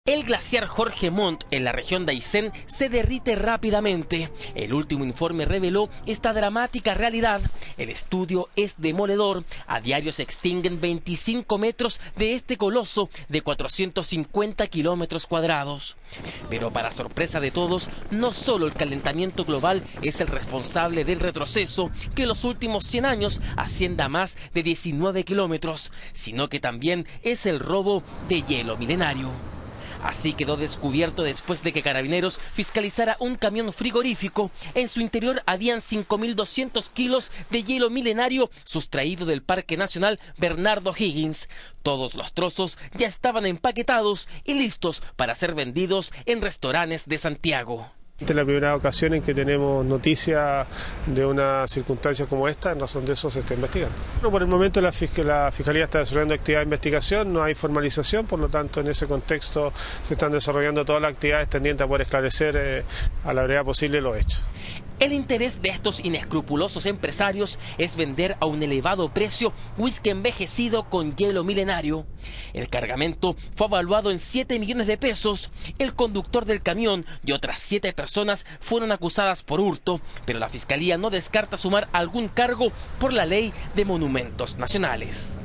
El glaciar Jorge Montt en la región de Aysén se derrite rápidamente. El último informe reveló esta dramática realidad. El estudio es demoledor. A diario se extinguen 25 metros de este coloso de 450 kilómetros cuadrados. Pero para sorpresa de todos, no solo el calentamiento global es el responsable del retroceso, que en los últimos 100 años ascienda a más de 19 kilómetros, sino que también es el robo de hielo milenario. Así quedó descubierto después de que Carabineros fiscalizara un camión frigorífico. En su interior habían 5.200 kilos de hielo milenario sustraído del Parque Nacional Bernardo Higgins. Todos los trozos ya estaban empaquetados y listos para ser vendidos en restaurantes de Santiago. Esta es la primera ocasión en que tenemos noticia de una circunstancia como esta. En razón de eso se está investigando. Por el momento la Fiscalía está desarrollando actividad de investigación, no hay formalización, por lo tanto en ese contexto se están desarrollando todas las actividades tendientes a poder esclarecer a la brevedad posible los hechos. El interés de estos inescrupulosos empresarios es vender a un elevado precio whisky envejecido con hielo milenario. El cargamento fue evaluado en 7 millones de pesos. El conductor del camión y otras 7 personas fueron acusadas por hurto, pero la Fiscalía no descarta sumar algún cargo por la ley de monumentos nacionales.